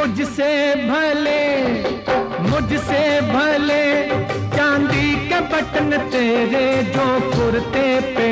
मुझसे भले चांदी के बटन तेरे जो कुर्ते पे